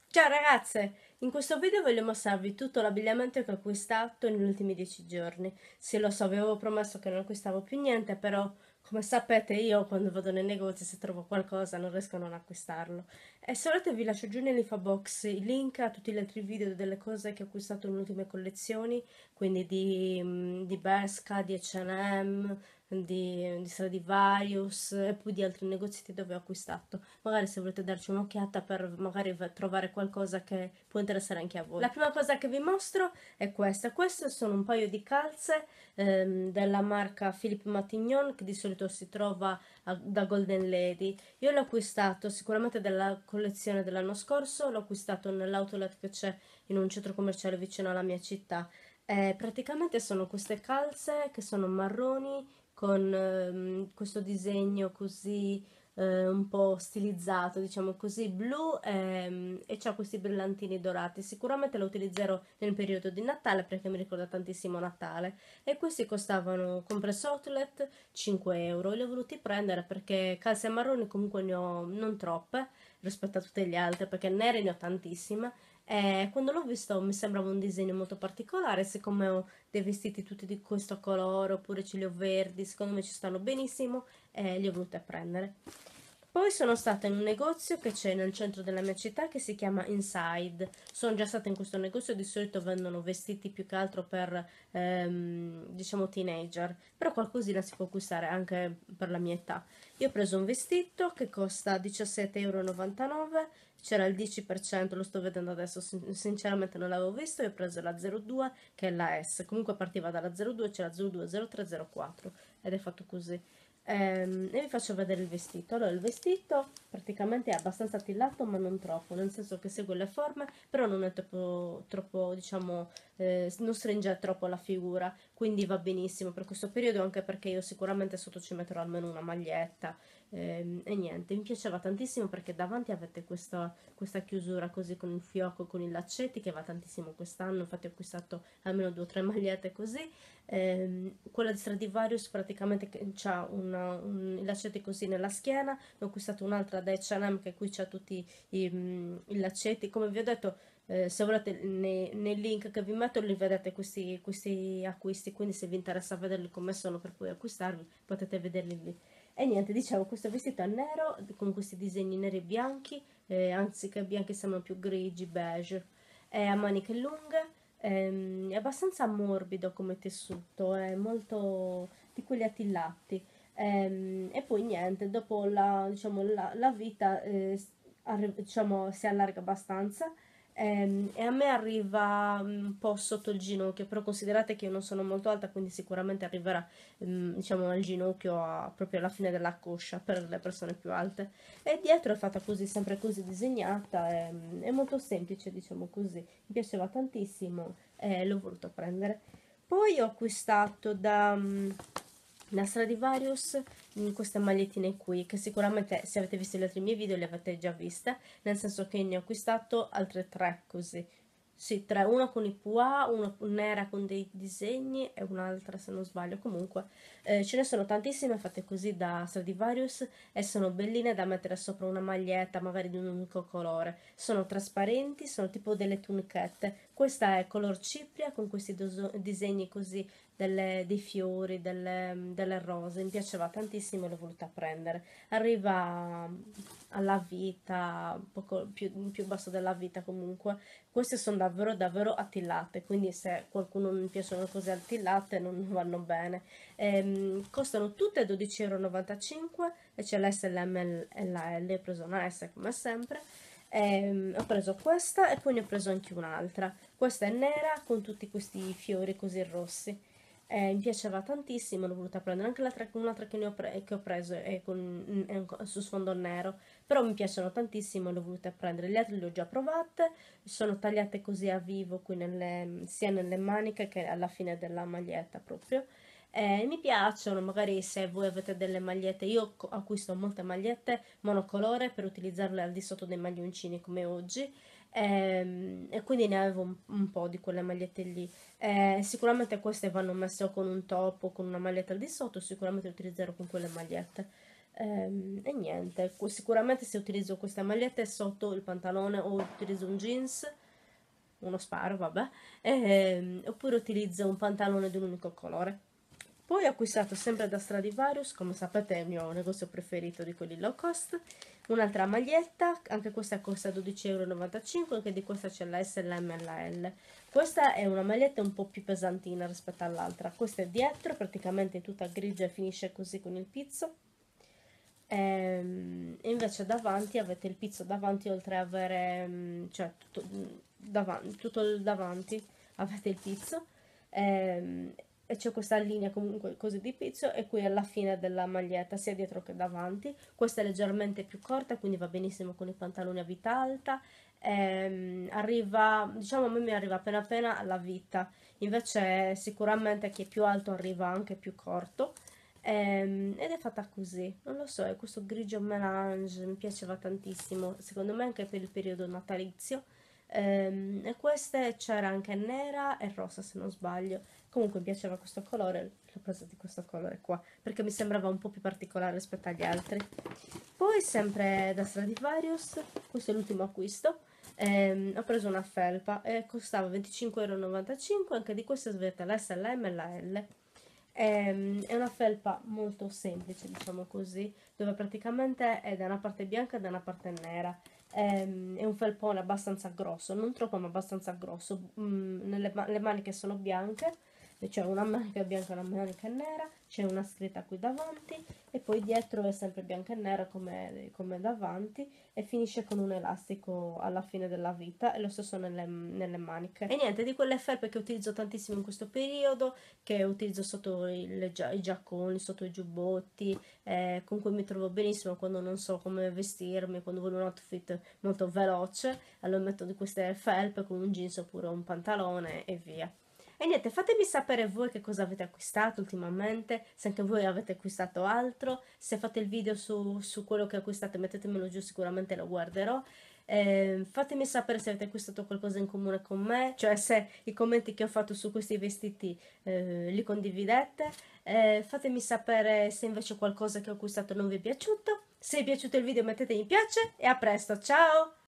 Ciao ragazze! In questo video voglio mostrarvi tutto l'abbigliamento che ho acquistato negli ultimi 10 giorni. Sì, lo so, vi avevo promesso che non acquistavo più niente, però come sapete io quando vado nei negozi se trovo qualcosa non riesco a non acquistarlo. E se volete vi lascio giù nell'info box il link a tutti gli altri video delle cose che ho acquistato nelle ultime collezioni, quindi di Bershka, di H&M, di Stradivarius e poi di altri negozi dove ho acquistato. Magari se volete darci un'occhiata per magari trovare qualcosa che può interessare anche a voi. La prima cosa che vi mostro è questa. Queste sono un paio di calze della marca Philippe Matignon che di solito si trova da Golden Lady. Io l'ho acquistato sicuramente dalla collezione dell'anno scorso, l'ho acquistato nell'outlet che c'è in un centro commerciale vicino alla mia città. Praticamente sono queste calze che sono marroni con questo disegno così un po' stilizzato, diciamo così, blu e c'ha questi brillantini dorati. Sicuramente lo utilizzerò nel periodo di Natale perché mi ricorda tantissimo Natale. E questi costavano, compreso outlet, 5 euro. Li ho voluti prendere perché calze marroni comunque ne ho non troppe rispetto a tutte le altre perché nere ne ho tantissime. E quando l'ho visto mi sembrava un disegno molto particolare, siccome ho dei vestiti tutti di questo colore oppure ce li ho verdi, secondo me ci stanno benissimo e li ho volute prendere. Poi sono stata in un negozio che c'è nel centro della mia città che si chiama Inside. Sono già stata in questo negozio, di solito vendono vestiti più che altro per diciamo teenager, però qualcosina si può acquistare anche per la mia età. Io ho preso un vestito che costa 17,99 euro, c'era il 10%, lo sto vedendo adesso, sinceramente non l'avevo visto, io ho preso la 02 che è la S, comunque partiva dalla 02, c'è la 02, 03, 04 ed è fatto così. E vi faccio vedere il vestito. Allora, il vestito praticamente è abbastanza tillato, ma non troppo, nel senso che segue le forme, però non è troppo diciamo, non stringe troppo la figura, quindi va benissimo per questo periodo, anche perché io sicuramente sotto ci metterò almeno una maglietta. E niente, mi piaceva tantissimo perché davanti avete questa chiusura così con il fiocco, con i laccetti che va tantissimo quest'anno, infatti ho acquistato almeno 2 o 3 magliette così. Quella di Stradivarius praticamente ha i laccetti così nella schiena, ne ho acquistato un'altra da H&M che qui c'ha tutti i laccetti, come vi ho detto. Se volete nei link che vi metto li vedete questi acquisti, quindi se vi interessa vederli come sono per poi acquistarli potete vederli lì. E niente, dicevo, questo vestito è nero con questi disegni neri e bianchi, anziché bianchi sembrano più grigi, beige, è a maniche lunghe, è abbastanza morbido come tessuto, è molto di quelli attillati. E poi niente, dopo diciamo, la vita diciamo, si allarga abbastanza. E a me arriva un po' sotto il ginocchio, però considerate che io non sono molto alta, quindi sicuramente arriverà diciamo al ginocchio, proprio alla fine della coscia per le persone più alte. E dietro è fatta così, sempre così disegnata, è molto semplice, diciamo così. Mi piaceva tantissimo e l'ho voluto prendere. Poi ho acquistato da Stradivarius queste magliettine qui, che sicuramente se avete visto gli altri miei video le avete già viste, nel senso che ne ho acquistato altre 3 così. Sì, 3, una con i pois, una nera con dei disegni e un'altra se non sbaglio. Comunque ce ne sono tantissime fatte così da Stradivarius e sono belline da mettere sopra una maglietta magari di un unico colore. Sono trasparenti, sono tipo delle tunichette. Questa è color cipria con questi disegni così dei fiori, delle rose. Mi piaceva tantissimo e l'ho voluta prendere. Arriva alla vita, un poco più basso della vita comunque. Queste sono davvero davvero attillate, quindi se qualcuno non piacciono cose attillate non vanno bene. Costano tutte 12,95 € e c'è l'SLM e la L, ho preso una S come sempre. Ho preso questa e poi ne ho preso anche un'altra. Questa è nera con tutti questi fiori così rossi. Mi piaceva tantissimo, l'ho voluta prendere anche un'altra che ho preso su sfondo nero, però mi piacciono tantissimo, l'ho voluta prendere. Le altre le ho già provate, sono tagliate così a vivo qui sia nelle maniche che alla fine della maglietta proprio. Mi piacciono, magari se voi avete delle magliette, io acquisto molte magliette monocolore per utilizzarle al di sotto dei maglioncini come oggi. E quindi ne avevo un po' di quelle magliette lì. Sicuramente queste vanno messe o con un top o con una maglietta al di sotto, sicuramente le utilizzerò con quelle magliette. E niente, sicuramente se utilizzo queste magliette sotto il pantalone o utilizzo un jeans, uno sparo, vabbè, oppure utilizzo un pantalone di un unico colore. Poi ho acquistato sempre da Stradivarius, come sapete è il mio negozio preferito di quelli low cost, un'altra maglietta, anche questa costa 12,95 €, anche di questa c'è la S, la M e la L. Questa è una maglietta un po' più pesantina rispetto all'altra, questa è dietro, praticamente tutta grigia e finisce così con il pizzo. E invece davanti avete il pizzo davanti, oltre a avere, cioè tutto il davanti avete il pizzo, e c'è questa linea comunque così di pizzo, e qui alla fine della maglietta sia dietro che davanti. Questa è leggermente più corta, quindi va benissimo con i pantaloni a vita alta. Arriva, diciamo, a me mi arriva appena appena alla vita, invece sicuramente chi è più alto arriva anche più corto. Ed è fatta così, non lo so, è questo grigio melange, mi piaceva tantissimo, secondo me anche per il periodo natalizio. E queste c'era anche nera e rosa se non sbaglio. Comunque mi piaceva questo colore, l'ho presa di questo colore qua, perché mi sembrava un po' più particolare rispetto agli altri. Poi sempre da Stradivarius, questo è l'ultimo acquisto, ho preso una felpa e costava 25,95 €, anche di queste avete la S, la M e la L. È una felpa molto semplice, diciamo così, dove praticamente è da una parte bianca e da una parte nera. È un felpone abbastanza grosso, non troppo ma abbastanza grosso. Le maniche sono bianche, c'è una manica bianca e una manica nera, c'è una scritta qui davanti e poi dietro è sempre bianca e nera come davanti, e finisce con un elastico alla fine della vita, e lo stesso nelle maniche. E niente, di quelle felpe che utilizzo tantissimo in questo periodo, che utilizzo sotto i giacconi, sotto i giubbotti, con cui mi trovo benissimo quando non so come vestirmi, quando voglio un outfit molto veloce, allora metto di queste felpe con un jeans oppure un pantalone e via. E niente, fatemi sapere voi che cosa avete acquistato ultimamente, se anche voi avete acquistato altro, se fate il video su quello che acquistate mettetemelo giù, sicuramente lo guarderò. Fatemi sapere se avete acquistato qualcosa in comune con me, cioè se i commenti che ho fatto su questi vestiti li condividete. Fatemi sapere se invece qualcosa che ho acquistato non vi è piaciuto. Se vi è piaciuto il video mettete mi piace e a presto, ciao!